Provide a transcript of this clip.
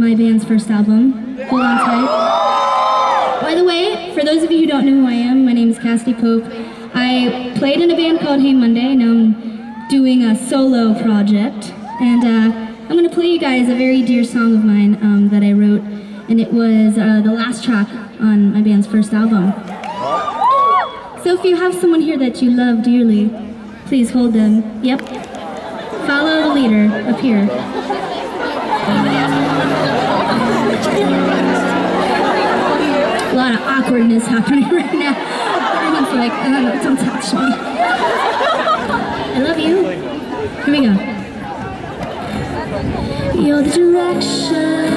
my band's first album. Hold on tight. By the way, for those of you who don't know who I am, my name is Cassadee Pope. I played in a band called Hey Monday. Now I'm doing a solo project. And I'm going to play you guys a very dear song of mine that I wrote. And it was the last track on my band's first album. So if you have someone here that you love dearly, please hold them. Yep. Follow the leader up here. A lot of awkwardness happening right now. Everyone's like, don't touch me. I love you. Here we go. You're the direction